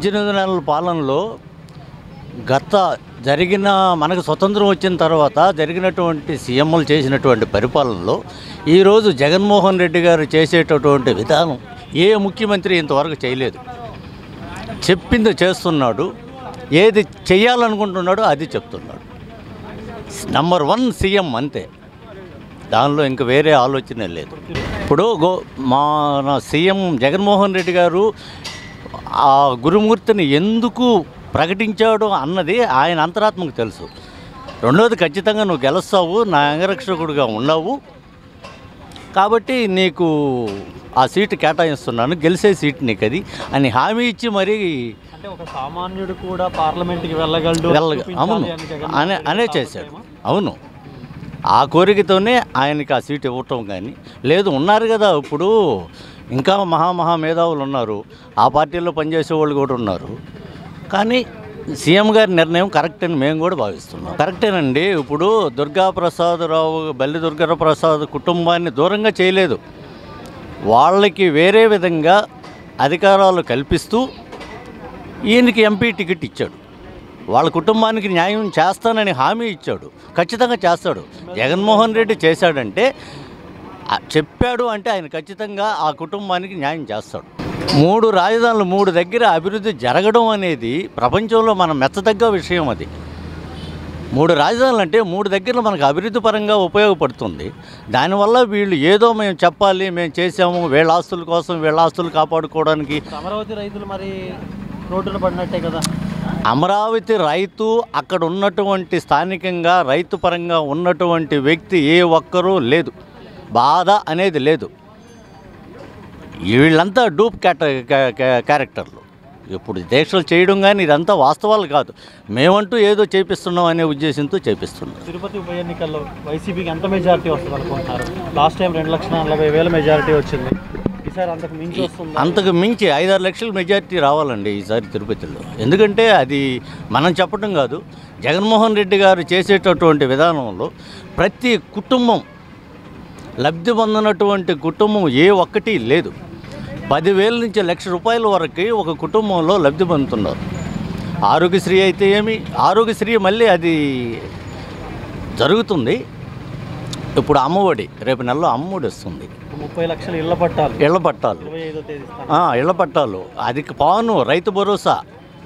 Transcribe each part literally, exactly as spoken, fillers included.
పద్దెనిమిది నెలల పాలనలో గత జరిగిన మనకు స్వతంత్రం వచ్చిన తర్వాత జరిగినటువంటి సీఎంలు చేసినటువంటి పరిపాలనలో ఈరోజు జగన్మోహన్ రెడ్డి గారు చేసేటటువంటి విధానం ఏ ముఖ్యమంత్రి ఇంతవరకు చేయలేదు. చెప్పింది చేస్తున్నాడు, ఏది చేయాలనుకుంటున్నాడో అది చెప్తున్నాడు. నంబర్ వన్ సీఎం అంతే, దానిలో ఇంక వేరే ఆలోచన లేదు. ఇప్పుడు గో మన సీఎం జగన్మోహన్ రెడ్డి గారు ఆ గురుమూర్తిని ఎందుకు ప్రకటించాడు అన్నది ఆయన అంతరాత్మకు తెలుసు. రెండవది, ఖచ్చితంగా నువ్వు గెలుస్తావు, నా అంగరక్షకుడిగా ఉన్నావు కాబట్టి నీకు ఆ సీటు కేటాయిస్తున్నాను, గెలిచే సీటు నీకు అది అని హామీ ఇచ్చి మరీ అంటే ఒక సామాన్యుడు కూడా పార్లమెంట్కి వెళ్ళగలడు వెళ్ళ అవును అనే అనే చేశాడు. అవును, ఆ కోరికతోనే ఆయనకి ఆ సీటు ఇవ్వటం. కానీ లేదు, ఉన్నారు కదా ఇప్పుడు ఇంకా మహామహా మేధావులు ఉన్నారు, ఆ పార్టీలో పనిచేసే వాళ్ళు కూడా ఉన్నారు. కానీ సీఎం గారి నిర్ణయం కరెక్ట్ అని మేము కూడా భావిస్తున్నాం. కరెక్టేనండి. ఇప్పుడు దుర్గాప్రసాదరావు బల్లి దుర్గాప్రసాద్ కుటుంబాన్ని దూరంగా చేయలేదు, వాళ్ళకి వేరే విధంగా అధికారాలు కల్పిస్తూ ఈయనకి ఎంపీ టికెట్ ఇచ్చాడు. వాళ్ళ కుటుంబానికి న్యాయం చేస్తానని హామీ ఇచ్చాడు, ఖచ్చితంగా చేస్తాడు. జగన్మోహన్ రెడ్డి చేశాడంటే, చెప్పాడు అంటే ఆయన ఖచ్చితంగా ఆ కుటుంబానికి న్యాయం చేస్తాడు. మూడు రాజధానులు మూడు దగ్గర అభివృద్ధి జరగడం అనేది ప్రపంచంలో మనం మెచ్చదగ్గ విషయం. అది మూడు రాజధానులు అంటే మూడు దగ్గర మనకు అభివృద్ధి పరంగా ఉపయోగపడుతుంది. దానివల్ల వీళ్ళు ఏదో మేము చెప్పాలి, మేము చేసాము, వీళ్ళ ఆస్తుల కోసం వీళ్ళ ఆస్తులు కాపాడుకోవడానికి. అమరావతి రైతులు మరి రోడ్డున పడినట్టే కదా. అమరావతి రైతు అక్కడ ఉన్నటువంటి స్థానికంగా రైతు పరంగా ఉన్నటువంటి వ్యక్తి ఏ ఒక్కరూ లేదు, బాధ అనేది లేదు. వీళ్ళంతా డూప్ క్యారెక్టర్లు. ఇప్పుడు దీక్షలు చేయడం కానీ ఇదంతా వాస్తవాలు కాదు, మేమంటూ ఏదో చేపిస్తున్నాం అనే ఉద్దేశంతో చేపిస్తున్నాం. తిరుపతి ఉప ఎన్నికల్లో వైసీపీకి ఎంత మెజారిటీ వస్తుంది అనుకుంటున్నారు? లాస్ట్ టైం రెండు లక్షల నలభై వేల మెజారిటీ వచ్చింది, ఈసారి అంతకు మించి వస్తుంది. అంతకు మించి ఐదారు లక్షల మెజారిటీ రావాలండి ఈసారి తిరుపతిలో. ఎందుకంటే అది మనం చెప్పడం కాదు, జగన్మోహన్ రెడ్డి గారు చేసేటటువంటి విధానంలో ప్రతి కుటుంబం లబ్ధి పొందినటువంటి కుటుంబం ఏ ఒక్కటి లేదు. పదివేల నుంచి లక్ష రూపాయల వరకు ఒక కుటుంబంలో లబ్ధి పొందుతున్నారు. ఆరోగ్యశ్రీ అయితే ఏమి, ఆరోగ్యశ్రీ మళ్ళీ అది జరుగుతుంది. ఇప్పుడు అమ్మఒడి, రేపు నెలలో అమ్మఒడి వస్తుంది. ముప్పై లక్షలు ఇళ్ల పట్టాలు ఇళ్ల పట్టాలు ఇళ్ల పట్టాలు అది పాను రైతు భరోసా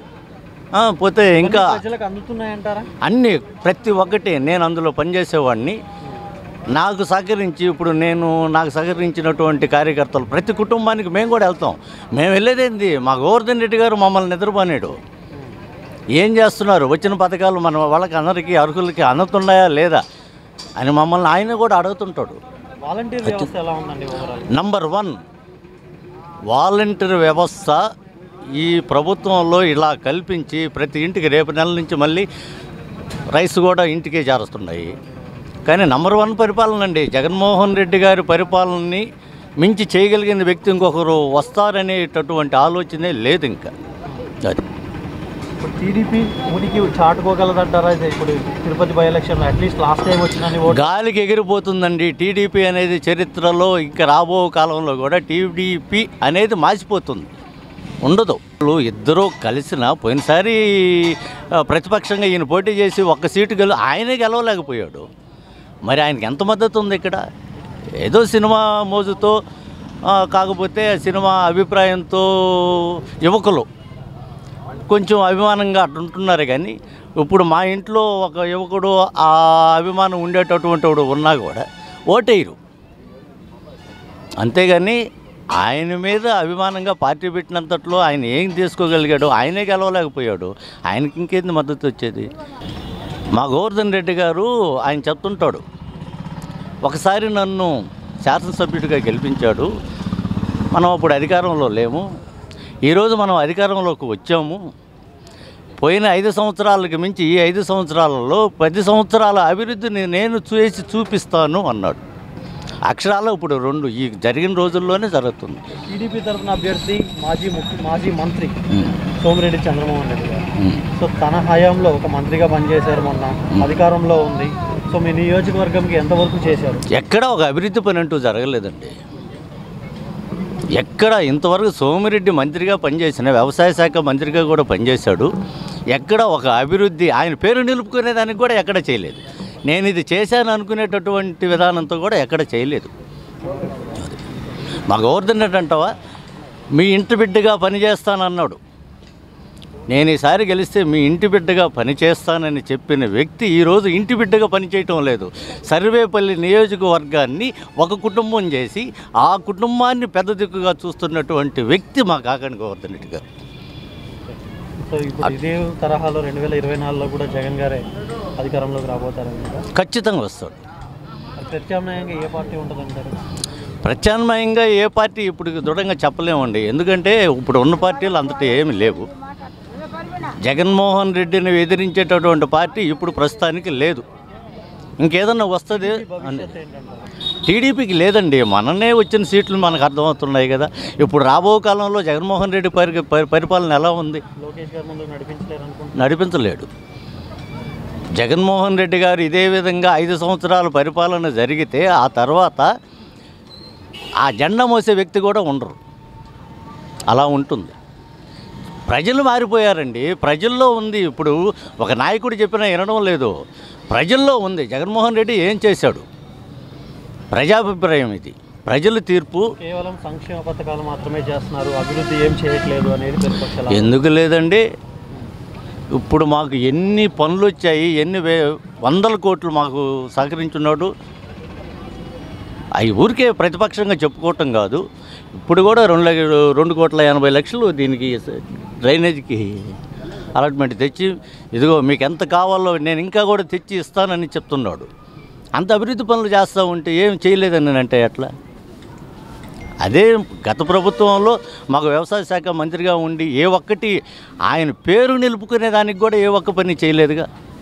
పోతే ఇంకా అందుతున్నాయంటారా? అన్నీ ప్రతి ఒక్కటి. నేను అందులో పనిచేసేవాడిని, నాకు సహకరించి ఇప్పుడు నేను నాకు సహకరించినటువంటి కార్యకర్తలు ప్రతి కుటుంబానికి మేము కూడా వెళ్తాం. మేము వెళ్ళేదేంది, మా గోవర్ధన్ రెడ్డి గారు మమ్మల్ని నిద్రపోనేడు. ఏం చేస్తున్నారు, వచ్చిన పథకాలు మన వాళ్ళకి అందరికీ అర్హులకి అందుతున్నాయా లేదా అని మమ్మల్ని ఆయన కూడా అడుగుతుంటాడు. వాలంటీర్ వ్యవస్థ ఎలా ఉందండి? నంబర్ వన్ వాలంటీర్ వ్యవస్థ ఈ ప్రభుత్వంలో ఇలా కల్పించి ప్రతి ఇంటికి రేపు నెల నుంచి మళ్ళీ రైస్ కూడా ఇంటికే చేరుస్తున్నాయి. కానీ నంబర్ వన్ పరిపాలన అండి. జగన్మోహన్ రెడ్డి గారి పరిపాలనని మించి చేయగలిగిన వ్యక్తి ఇంకొకరు వస్తారనేటటువంటి ఆలోచనే లేదు ఇంకా. అది ఇప్పుడు టీడీపీ ఉనికి చాటుకోగలదంటారా? ఇప్పుడు Tirupati by election at least last time వచ్చిందని గాలికి ఎగిరిపోతుందండి. టీడీపీ అనేది చరిత్రలో ఇంకా రాబో కాలంలో కూడా టీడీపీ అనేది మాసిపోతుంది, ఉండదు. ఇద్దరూ కలిసిన పోయినసారి ప్రతిపక్షంగా ఈయన పోటీ చేసి ఒక్క సీటు గెలు ఆయనే గెలవలేకపోయాడు. మరి ఆయనకి ఎంత మద్దతు ఉంది ఇక్కడ? ఏదో సినిమా మోజుతో కాకపోతే సినిమా అభిప్రాయంతో యువకులు కొంచెం అభిమానంగా అట్లుంటున్నారు. కానీ ఇప్పుడు మా ఇంట్లో ఒక యువకుడు ఆ అభిమానం ఉండేటటువంటి వాడు ఉన్నా కూడా ఓటేయరు. అంతేగాని ఆయన మీద అభిమానంగా పార్టీ పెట్టినంతట్లో ఆయన ఏం తీసుకోగలిగాడు, ఆయనే గెలవలేకపోయాడు, ఆయనకి ఇంకేంది మద్దతు వచ్చేది? మా గోవర్ధన్ రెడ్డి గారు ఆయన చెప్తుంటాడు, ఒకసారి నన్ను శాసనసభ్యుడిగా గెలిపించాడు, మనం అప్పుడు అధికారంలో లేము, ఈరోజు మనం అధికారంలోకి వచ్చాము, పోయిన ఐదు సంవత్సరాలకి మించి ఈ ఐదు సంవత్సరాలలో పది సంవత్సరాల అభివృద్ధిని నేను చేసి చూపిస్తాను అన్నాడు. అక్షరాలు ఇప్పుడు రెండు ఈ జరిగిన రోజుల్లోనే జరుగుతుంది. టీడీపీ తరఫున అభ్యర్థి మాజీ ముఖ్య మాజీ మంత్రి సోమిరెడ్డి చంద్రమోహన్ రెడ్డి గారు, సో తన హయాంలో ఒక మంత్రిగా పనిచేశారు, మొన్న అధికారంలో ఉంది. సో మీ నియోజకవర్గంకి ఎంతవరకు చేశారు? ఎక్కడ ఒక అభివృద్ధి పని అంటూ జరగలేదండి. ఎక్కడ ఇంతవరకు సోమిరెడ్డి మంత్రిగా పనిచేసిన, వ్యవసాయ శాఖ మంత్రిగా కూడా పనిచేశాడు. ఎక్కడ ఒక అభివృద్ధి ఆయన పేరు నిలుపుకునేదానికి కూడా ఎక్కడ చేయలేదు. నేను ఇది చేశాను అనుకునేటటువంటి విధానంతో కూడా ఎక్కడ చేయలేదు. మా గోవర్ధన్ రెడ్డి అంటావా, మీ ఇంటి బిడ్డగా పనిచేస్తానన్నాడు. నేను ఈసారి గెలిస్తే మీ ఇంటి బిడ్డగా పనిచేస్తానని చెప్పిన వ్యక్తి ఈరోజు ఇంటి బిడ్డగా పనిచేయటం లేదు. సర్వేపల్లి నియోజకవర్గాన్ని ఒక కుటుంబం చేసి ఆ కుటుంబాన్ని పెద్ద దిక్కుగా చూస్తున్నటువంటి వ్యక్తి మా కాకాని గోవర్ధన్ రెడ్డి గారు. సో ఇప్పుడు ఇదే తరహాలో రెండు వేల ఇరవై నాలుగులో కూడా జగన్ గారే అధికారంలోకి రాబోతారని ఖచ్చితంగా వస్తాడు. ప్రత్యామ్నాయంగా ఏ పార్టీ ఉంటుందంటారు? ప్రత్యామ్నాయంగా ఏ పార్టీ ఇప్పుడు దృఢంగా చెప్పలేమండి. ఎందుకంటే ఇప్పుడు ఉన్న పార్టీలు అంతటా ఏమి లేవు. జగన్మోహన్ రెడ్డిని ఎదిరించేటటువంటి పార్టీ ఇప్పుడు ప్రస్తుతానికి లేదు. ఇంకేదన్నా వస్తుంది అని టీడీపీకి లేదండి. మననే వచ్చిన సీట్లు మనకు అర్థమవుతున్నాయి కదా. ఇప్పుడు రాబో కాలంలో జగన్మోహన్ రెడ్డి పరి పరిపాలన ఎలా ఉంది? నడిపించలేడు. జగన్మోహన్ రెడ్డి గారు ఇదే విధంగా ఐదు సంవత్సరాల పరిపాలన జరిగితే ఆ తర్వాత ఆ జెండా మోసే వ్యక్తి కూడా ఉండరు. అలా ఉంటుంది. ప్రజలు మారిపోయారండి. ప్రజల్లో ఉంది. ఇప్పుడు ఒక నాయకుడు చెప్పినా వినడం లేదు. ప్రజల్లో ఉంది. జగన్మోహన్ రెడ్డి ఏం చేశాడు? ప్రజాభిప్రాయం ఇది. ప్రజల తీర్పు. కేవలం సంక్షేమ పథకాలు మాత్రమే చేస్తున్నారు, అభివృద్ధి ఏం చేయట్లేదు అనేది ప్రతిపక్షాలు. ఎందుకు లేదండి? ఇప్పుడు మాకు ఎన్ని పనులు వచ్చాయి, ఎన్ని వే వందల కోట్లు మాకు సహకరించున్నాడు. అవి ఊరికే ప్రతిపక్షంగా చెప్పుకోవటం కాదు. ఇప్పుడు కూడా రెండు రెండు కోట్ల ఎనభై లక్షలు దీనికి డ్రైనేజీకి అలాట్మెంట్ తెచ్చి, ఇదిగో మీకు ఎంత కావాలో నేను ఇంకా కూడా తెచ్చి ఇస్తానని చెప్తున్నాడు. అంత అభివృద్ధి పనులు చేస్తూ ఉంటే ఏం చేయలేదని అంటే ఎట్లా? అదే గత ప్రభుత్వంలో మాకు వ్యవసాయ శాఖ మంత్రిగా ఉండి ఏ ఒక్కటి ఆయన పేరు నిలుపుకునే దానికి కూడా ఏ ఒక్క పని చేయలేదుగా.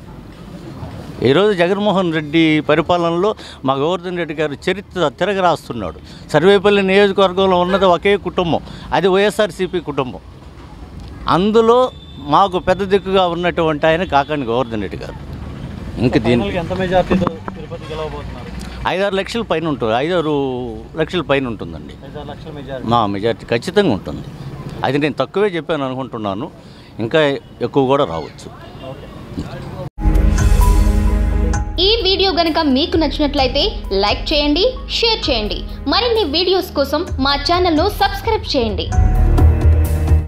ఈరోజు జగన్మోహన్ రెడ్డి పరిపాలనలో మా గోవర్ధన్ రెడ్డి గారు చరిత్ర తిరగరాస్తున్నాడు. సర్వేపల్లి నియోజకవర్గంలో ఉన్నది ఒకే కుటుంబం, అది వైఎస్ఆర్సీపీ కుటుంబం. అందులో మాకు పెద్ద దిక్కుగా ఉన్నటువంటి ఆయన కాకాని గోవర్ధన్ రెడ్డి గారు. ఇంక దీనికి ఎంత మెజార్టీతో తిరుపతి గెలవబోతున్నారు? ఐదారు లక్షల పైన ఉంటుంది. ఐదారు లక్షల పైన ఉంటుందండి. మా మెజార్టీ ఖచ్చితంగా ఉంటుంది. అది నేను తక్కువే చెప్పాను అనుకుంటున్నాను. ఇంకా ఎక్కువ కూడా రావచ్చు. ఈ వీడియో గనుక మీకు నచ్చినట్లయితే లైక్ చేయండి, షేర్ చేయండి. మరిన్ని వీడియోస్ కోసం మా ఛానల్ను సబ్స్క్రైబ్ చేయండి.